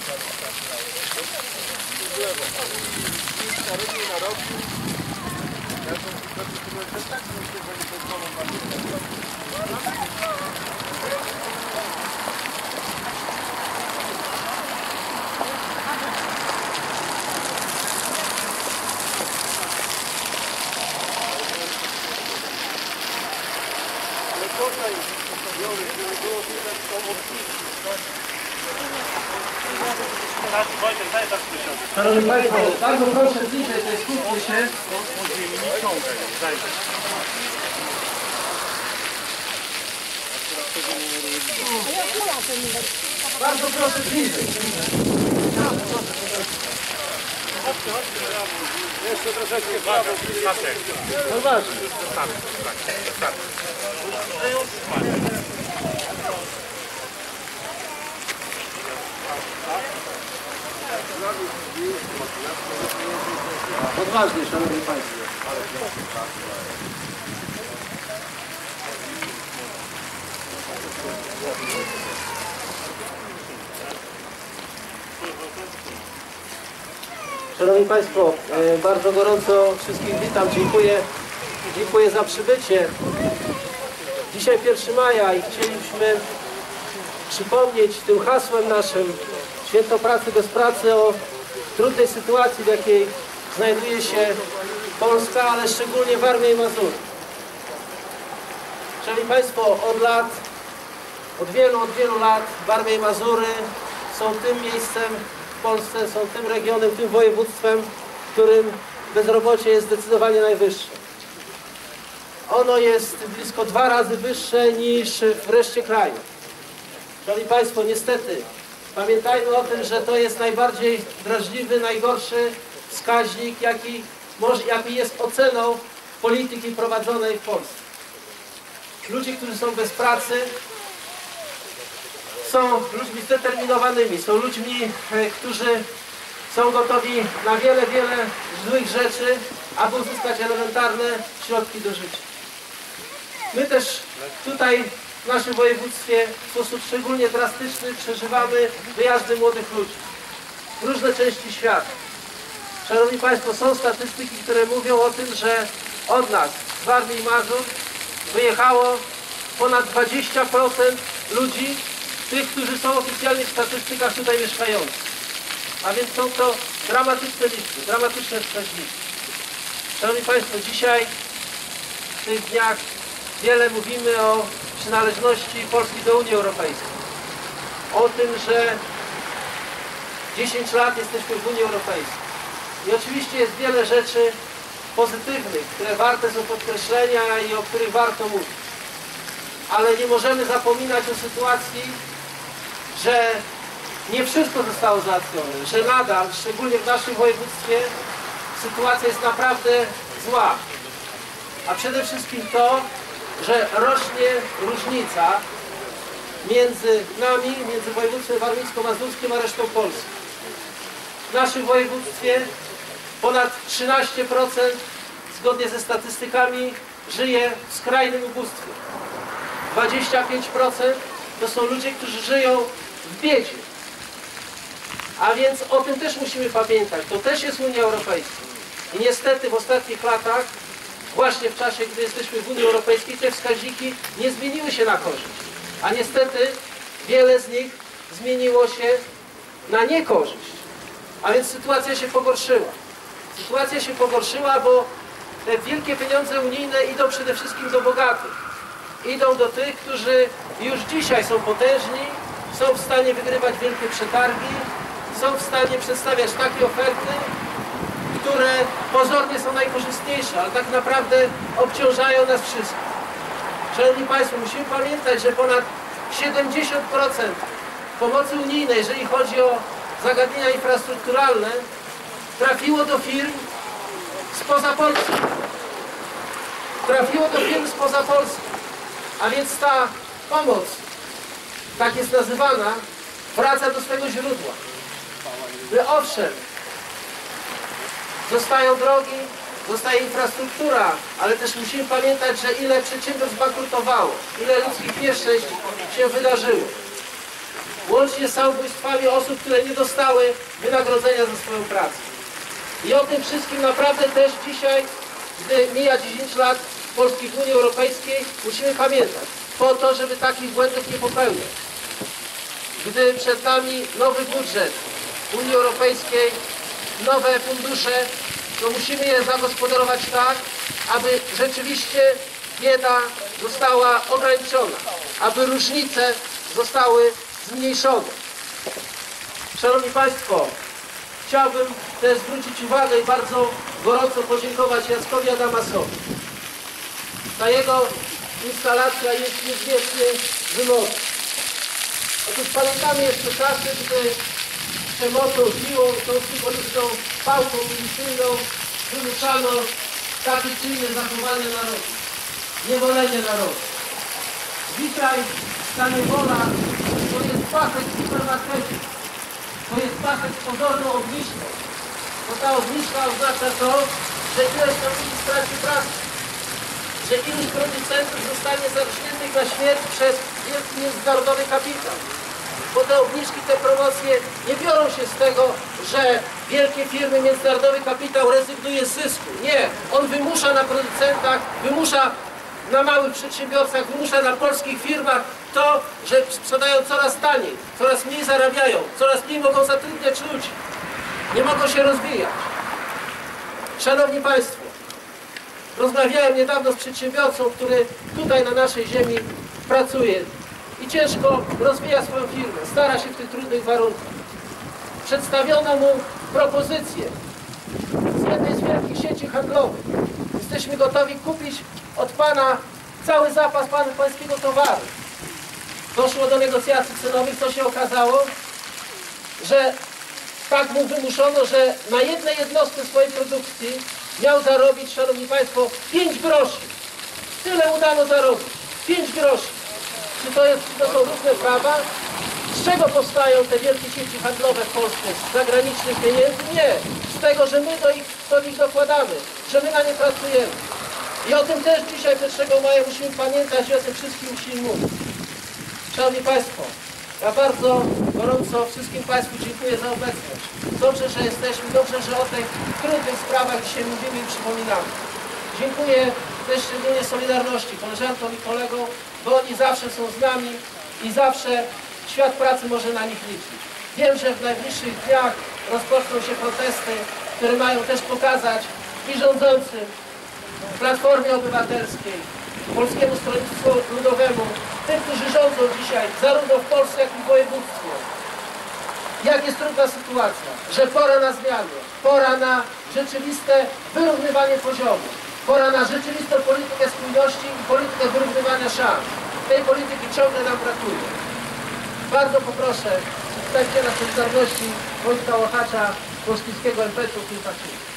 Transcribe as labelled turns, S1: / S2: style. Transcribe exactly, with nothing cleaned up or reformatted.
S1: Szanowni Państwo, bardzo proszę bliżej, to jest skupmy się. Bardzo proszę bliżej.
S2: Jeszcze troszeczkę prawo.
S1: No ważne. Odważnie, Szanowni Państwo. Szanowni Państwo, bardzo gorąco wszystkich witam, dziękuję, dziękuję za przybycie. Dzisiaj pierwszego maja i chcieliśmy przypomnieć tym hasłem naszym Święto Pracy bez pracy o trudnej sytuacji, w jakiej znajduje się Polska, ale szczególnie Warmia i Mazury. Szanowni Państwo, od lat, od wielu, od wielu lat Warmia i Mazury są tym miejscem w Polsce, są tym regionem, tym województwem, w którym bezrobocie jest zdecydowanie najwyższe. Ono jest blisko dwa razy wyższe niż w reszcie kraju. Szanowni Państwo, niestety, pamiętajmy o tym, że to jest najbardziej drażliwy, najgorszy wskaźnik, jaki, może, jaki jest oceną polityki prowadzonej w Polsce. Ludzie, którzy są bez pracy, są ludźmi zdeterminowanymi, są ludźmi, którzy są gotowi na wiele, wiele złych rzeczy, aby uzyskać elementarne środki do życia. My też tutaj w naszym województwie w sposób szczególnie drastyczny przeżywamy wyjazdy młodych ludzi w różne części świata. Szanowni Państwo, są statystyki, które mówią o tym, że od nas, z Warmii i Mazur, wyjechało ponad dwadzieścia procent ludzi, tych, którzy są oficjalnie w statystykach tutaj mieszkających. A więc są to dramatyczne liczby, dramatyczne wskaźniki. Szanowni Państwo, dzisiaj w tych dniach wiele mówimy o przynależności Polski do Unii Europejskiej. O tym, że dziesięć lat jesteśmy w Unii Europejskiej. I oczywiście jest wiele rzeczy pozytywnych, które warte są podkreślenia i o których warto mówić. Ale nie możemy zapominać o sytuacji, że nie wszystko zostało załatwione, że nadal, szczególnie w naszym województwie, sytuacja jest naprawdę zła. A przede wszystkim to, że rośnie różnica między nami, między województwem warmińsko-mazurskim a resztą Polski. W naszym województwie ponad trzynaście procent, zgodnie ze statystykami, żyje w skrajnym ubóstwie. dwadzieścia pięć procent to są ludzie, którzy żyją w biedzie. A więc o tym też musimy pamiętać. To też jest Unia Europejska. I niestety w ostatnich latach, właśnie w czasie, gdy jesteśmy w Unii Europejskiej, te wskaźniki nie zmieniły się na korzyść. A niestety wiele z nich zmieniło się na niekorzyść. A więc sytuacja się pogorszyła. Sytuacja się pogorszyła, bo te wielkie pieniądze unijne idą przede wszystkim do bogatych. Idą do tych, którzy już dzisiaj są potężni, są w stanie wygrywać wielkie przetargi, są w stanie przedstawiać takie oferty, które pozornie są najkorzystniejsze, ale tak naprawdę obciążają nas wszystkich. Szanowni Państwo, musimy pamiętać, że ponad siedemdziesiąt procent pomocy unijnej, jeżeli chodzi o zagadnienia infrastrukturalne, trafiło do firm spoza Polski. Trafiło do firm spoza Polski. A więc ta pomoc, tak jest nazywana, wraca do swego źródła. Że owszem, zostają drogi, zostaje infrastruktura, ale też musimy pamiętać, że ile przedsiębiorstw bankrutowało, ile ludzkich nieszczęść się wydarzyło. łącznie z samobójstwami osób, które nie dostały wynagrodzenia za swoją pracę. I o tym wszystkim naprawdę też dzisiaj, gdy mija dziesięć lat Polski w Unii Europejskiej, musimy pamiętać, po to, żeby takich błędów nie popełniać. Gdy przed nami nowy budżet Unii Europejskiej, nowe fundusze, to musimy je zagospodarować tak, aby rzeczywiście bieda została ograniczona, aby różnice zostały zmniejszone. Szanowni Państwo, chciałbym też zwrócić uwagę i bardzo gorąco podziękować Jackowi Adamasowi. Ta jego instalacja jest niezwykle wymowna. Otóż pamiętamy jeszcze czasy, gdy przemocą, siłą, tą symboliczną pałką milicyjną wymuszano takie czy inne zachowanie narodu, niewolenie narodu. Dzisiaj stanie wola to jest pasek w supermarkecie, to jest pasek z pozorną obniżką, bo ta obniżka oznacza to, że ileś tam ludzi straci pracę, że iluś producentów zostanie zarżniętych na śmierć przez wielki międzynarodowy kapitał. Bo te obniżki, te promocje nie biorą się z tego, że wielkie firmy, międzynarodowy kapitał rezygnuje z zysku. Nie, on wymusza na producentach, wymusza na małych przedsiębiorcach, wymusza na polskich firmach to, że sprzedają coraz taniej, coraz mniej zarabiają, coraz mniej mogą zatrudniać ludzi, nie mogą się rozwijać. Szanowni Państwo, rozmawiałem niedawno z przedsiębiorcą, który tutaj na naszej ziemi pracuje i ciężko rozwija swoją firmę, stara się w tych trudnych warunkach. Przedstawiono mu propozycję z jednej z wielkich sieci handlowych. Jesteśmy gotowi kupić od Pana cały zapas Panu pańskiego towaru. Doszło do negocjacji cenowych, co się okazało, że tak mu wymuszono, że na jednej jednostce swojej produkcji miał zarobić, Szanowni Państwo, pięć groszy. Tyle udano zarobić. pięć groszy. Czy to, jest, czy to są równe prawa? Z czego powstają te wielkie sieci handlowe w Polsce? Z zagranicznych pieniędzy? Nie. Z tego, że my do, ich, do nich dokładamy, że my na nie pracujemy. I o tym też dzisiaj pierwszego maja musimy pamiętać i o tym wszystkim musimy mówić. Szanowni Państwo, ja bardzo gorąco wszystkim Państwu dziękuję za obecność. Dobrze, że jesteśmy, dobrze, że o tych trudnych sprawach dzisiaj mówimy i przypominamy. Dziękuję też szczególnie Solidarności, koleżankom i kolegom, bo oni zawsze są z nami i zawsze świat pracy może na nich liczyć. Wiem, że w najbliższych dniach rozpoczną się protesty, które mają też pokazać i rządzącym, Platformie Obywatelskiej, Polskiemu Stronnictwu Ludowemu, tym, którzy rządzą dzisiaj, zarówno w Polsce, jak i w województwie, jak jest trudna sytuacja, że pora na zmiany, pora na rzeczywiste wyrównywanie poziomu, pora na rzeczywistą politykę spójności i politykę wyrównywania szans. Tej polityki ciągle nam brakuje. Bardzo poproszę przedstawiciela Solidarności Wojtka Łachacza, Polskiego M P C u w tym pakiecie.